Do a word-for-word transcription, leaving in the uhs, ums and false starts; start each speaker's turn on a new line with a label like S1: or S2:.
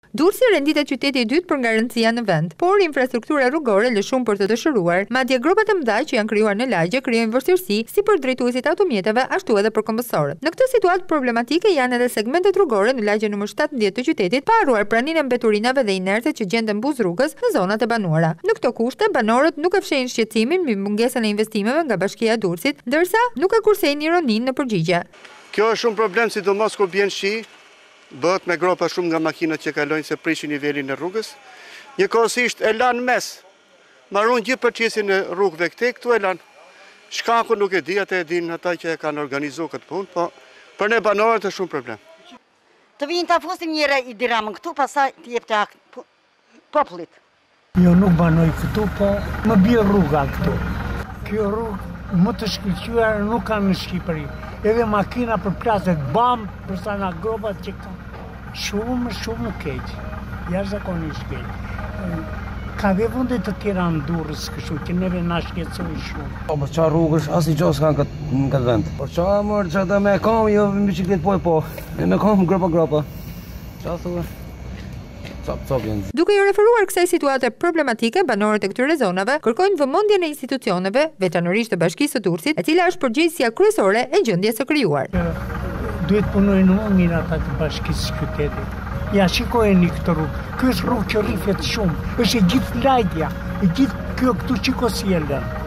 S1: Durrësi renditet qyteti i dytë për nga rëndësia në vend, por infrastruktura rrugore lë shumë për të dëshiruar. Madje grupat e mëdha që janë krijuar në lagje krijojnë vështirësi si për drejtuesit automjeteve, ashtu edhe për këmbësorët. Në këtë situatë problematike janë edhe segmentet rrugore në lagjen numër shtatëdhjetë të qytetit, pa harruar praninë e mbeturinave dhe inertet që gjenden buz rrugës në zonat e banuara. Në këto kushte, banorët nuk e fshehin shqetësimin mbi mungesën e investimeve nga Bashkia e Durrësit, ndërsa nuk e kursejnë ironinë në përgjigje.
S2: Kjo është shumë problem, sidomos kur bjen shi. Bëhet me gropa shumë nga makinat që kalojnë se prishin nivelin e rrugës. Njëkohësisht e lanë mes, marrun gjithë përqesin e rrugëve këte, këtu e lanë. Shkaku nuk e di, atë e din ata që e kanë organizu këtë punë, po për ne banorët është shumë problem.
S3: Të vinë të afosim njëre i diramën këtu, pasaj të jep të akë popullit.
S4: Jo nuk banoj këtu, po më bje rruga këtu. Kjo rrugë më të shkëlqyar nuk kanë në Shqipëri. Edhe makina për plaset bam, përsa nga gropat që ka shumë, shumë keq, jashtëzakonisht keq. Ka dhe vende të tjera në Durrës kështu, që neve na shqetësoi shumë.
S5: Po, për qa rrugësh, asnjë gjë s'kanë në këtë vend. Por qa mërë, që të me kam, jo me bicikletë po e po, e me kam gropa gropa. Qa thua? Cop, cop jenë.
S1: Duke i referuar kësaj situate problematike, banorët e këtyre zonave kërkojnë vëmendjen e institucioneve, veçanërisht të Bashkisë së Durrësit, e cila është përgjegjësia kryesore e gjendjes së krijuar.
S4: Duhet punojnë më mirë ata të Bashkisë së Qytetit. Ja shikojeni këtë rrugë. Ky është rrugë që rrifet shumë. Është e gjithë lagja, e gjithë kjo këtu çiko si e lën.